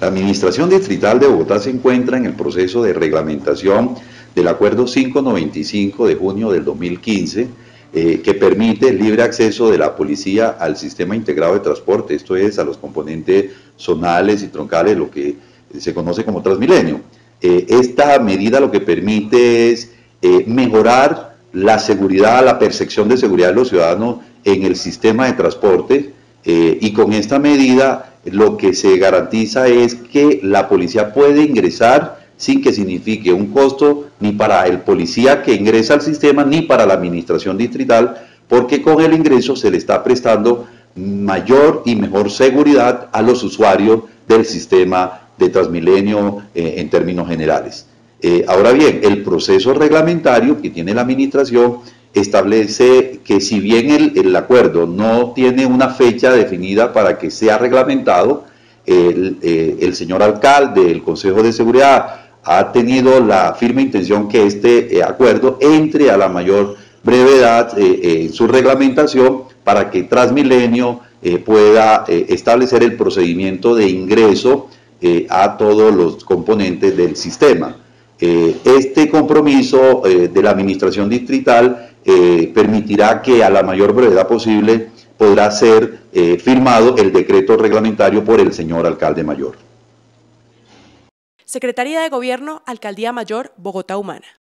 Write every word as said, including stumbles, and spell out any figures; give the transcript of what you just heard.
La Administración Distrital de Bogotá se encuentra en el proceso de reglamentación del Acuerdo quinientos noventa y cinco de junio del dos mil quince, eh, que permite el libre acceso de la policía al sistema integrado de transporte, esto es, a los componentes zonales y troncales, lo que se conoce como Transmilenio. Eh, esta medida lo que permite es eh, mejorar la seguridad, la percepción de seguridad de los ciudadanos en el sistema de transporte, eh, y con esta medida lo que se garantiza es que la policía puede ingresar sin que signifique un costo ni para el policía que ingresa al sistema ni para la administración distrital, porque con el ingreso se le está prestando mayor y mejor seguridad a los usuarios del sistema de Transmilenio eh, en términos generales. Eh, ahora bien, el proceso reglamentario que tiene la administración establece que si bien el, el acuerdo no tiene una fecha definida para que sea reglamentado, el, eh, el señor alcalde, el Consejo de Seguridad, ha tenido la firme intención que este eh, acuerdo entre a la mayor brevedad en eh, eh, su reglamentación para que Transmilenio eh, pueda eh, establecer el procedimiento de ingreso eh, a todos los componentes del sistema. Eh, este compromiso eh, de la administración distrital eh, permitirá que a la mayor brevedad posible podrá ser eh, firmado el decreto reglamentario por el señor alcalde mayor. Secretaría de Gobierno, Alcaldía Mayor, Bogotá Humana.